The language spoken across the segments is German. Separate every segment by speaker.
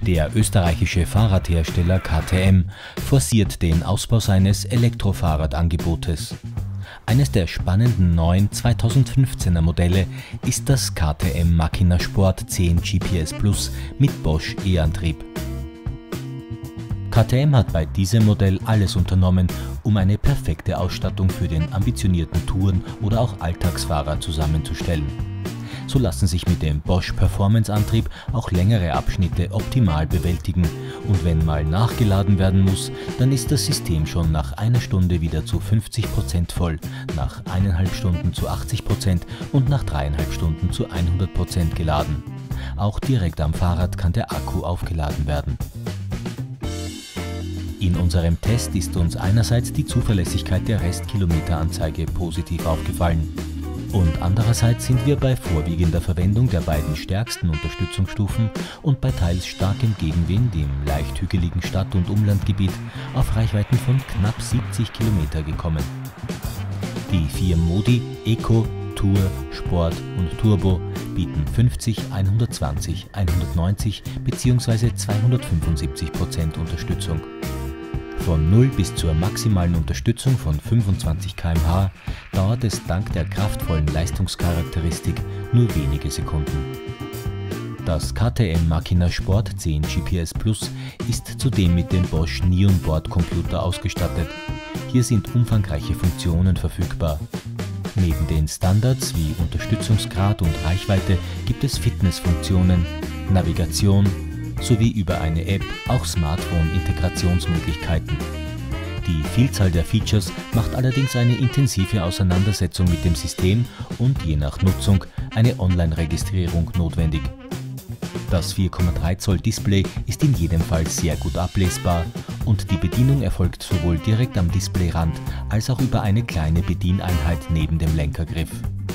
Speaker 1: Der österreichische Fahrradhersteller KTM forciert den Ausbau seines Elektrofahrradangebotes. Eines der spannenden neuen 2015er Modelle ist das KTM Machina Sport 10 GPS Plus mit Bosch E-Antrieb. KTM hat bei diesem Modell alles unternommen, um eine perfekte Ausstattung für den ambitionierten Touren- oder auch Alltagsfahrer zusammenzustellen. So lassen sich mit dem Bosch Performance-Antrieb auch längere Abschnitte optimal bewältigen und wenn mal nachgeladen werden muss, dann ist das System schon nach einer Stunde wieder zu 50% voll, nach 1,5 Stunden zu 80% und nach 3,5 Stunden zu 100% geladen. Auch direkt am Fahrrad kann der Akku aufgeladen werden. In unserem Test ist uns einerseits die Zuverlässigkeit der Restkilometeranzeige positiv aufgefallen. Und andererseits sind wir bei vorwiegender Verwendung der beiden stärksten Unterstützungsstufen und bei teils starkem Gegenwind im leicht hügeligen Stadt- und Umlandgebiet auf Reichweiten von knapp 70 km gekommen. Die 4 Modi Eco, Tour, Sport und Turbo bieten 50, 120, 190 bzw. 275% Unterstützung. Von 0 bis zur maximalen Unterstützung von 25 km/h dauert es dank der kraftvollen Leistungscharakteristik nur wenige Sekunden. Das KTM Machina Sport 10 GPS Plus ist zudem mit dem Bosch Nion Bordcomputer ausgestattet. Hier sind umfangreiche Funktionen verfügbar. Neben den Standards wie Unterstützungsgrad und Reichweite gibt es Fitnessfunktionen, Navigation, sowie über eine App auch Smartphone-Integrationsmöglichkeiten. Die Vielzahl der Features macht allerdings eine intensive Auseinandersetzung mit dem System und je nach Nutzung eine Online-Registrierung notwendig. Das 4,3 Zoll Display ist in jedem Fall sehr gut ablesbar und die Bedienung erfolgt sowohl direkt am Displayrand als auch über eine kleine Bedieneinheit neben dem Lenkergriff.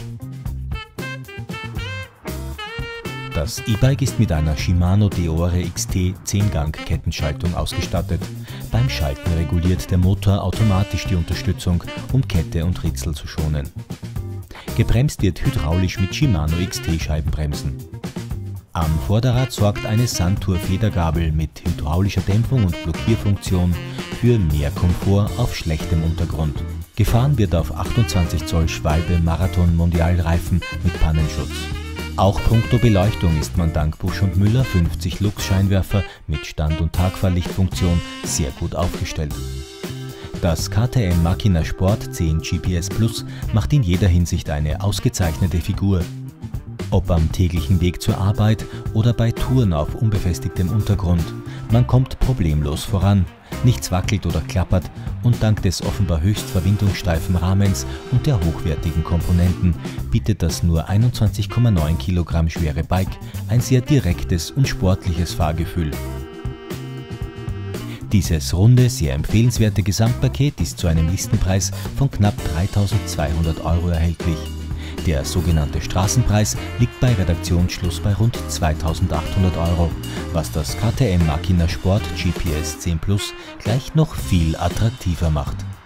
Speaker 1: Das E-Bike ist mit einer Shimano Deore XT 10-Gang-Kettenschaltung ausgestattet. Beim Schalten reguliert der Motor automatisch die Unterstützung, um Kette und Ritzel zu schonen. Gebremst wird hydraulisch mit Shimano XT-Scheibenbremsen. Am Vorderrad sorgt eine Santur-Federgabel mit hydraulischer Dämpfung und Blockierfunktion für mehr Komfort auf schlechtem Untergrund. Gefahren wird auf 28 Zoll Schwalbe Marathon-Mondialreifen mit Pannenschutz. Auch puncto Beleuchtung ist man dank Busch & Müller 50 Lux-Scheinwerfer mit Stand- und Tagfahrlichtfunktion sehr gut aufgestellt. Das KTM Machina Sport 10 GPS Plus macht in jeder Hinsicht eine ausgezeichnete Figur. Ob am täglichen Weg zur Arbeit oder bei Touren auf unbefestigtem Untergrund, man kommt problemlos voran, nichts wackelt oder klappert und dank des offenbar höchst verwindungssteifen Rahmens und der hochwertigen Komponenten bietet das nur 21,9 Kilogramm schwere Bike ein sehr direktes und sportliches Fahrgefühl. Dieses runde, sehr empfehlenswerte Gesamtpaket ist zu einem Listenpreis von knapp 3.200 € erhältlich. Der sogenannte Straßenpreis liegt bei Redaktionsschluss bei rund 2.800 €, was das KTM Machina Sport GPS 10 Plus gleich noch viel attraktiver macht.